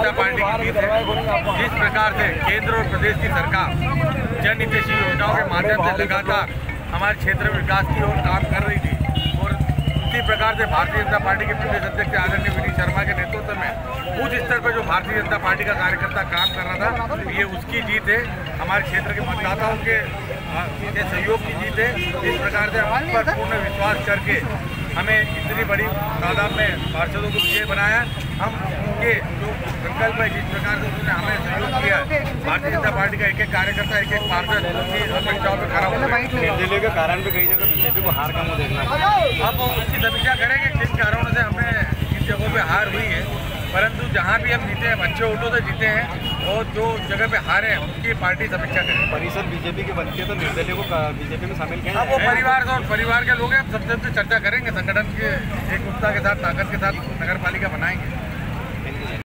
जनता party की जीत है। जिस प्रकार से केंद्र और प्रदेश की सरकार जन हितैषी योजनाओं के माध्यम से लगातार हमारे क्षेत्र में विकास की ओर काम कर रही थी और उसी प्रकार से भारतीय जनता पार्टी के प्रदेश अध्यक्ष आदरणीय वी डी शर्मा के नेतृत्व में बूथ स्तर पर जो भारतीय जनता पार्टी का कार्यकर्ता काम कर रहा था, ये उसकी जीत है। हमारे क्षेत्र के मतदाताओं के सहयोग की जीत है। इस प्रकार से हम पर पूर्ण विश्वास करके हमें इतनी बड़ी तादाद में पार्षदों को विजय बनाया। हम उनके जो संकल्प है, जिस प्रकार से उन्होंने हमें सहयोग किया, भारतीय जनता पार्टी का एक एक कार्यकर्ता, एक एक पार्षद उनकी अपेक्षाओं पर खड़ा हुआ। निर्दलीय के कारण भी कई जगह बीजेपी को हार का मुंह देखना। अब उसकी समीक्षा करेंगे किन कारणों से हमें इन जगहों पे हार हुई है, परंतु जहाँ भी हम जीते हैं अच्छे वोटों से जीते हैं और जो जगह पे हारे हैं उसकी पार्टी समीक्षा करें। परिषद बीजेपी की बनती है तो निर्दलीय को बीजेपी में शामिल किया। अब वो परिवार और परिवार के लोग हैं, हम सबसे चर्चा करेंगे, संगठन के एकजुटता के साथ, ताकत के साथ नगर पालिका बनाएंगे।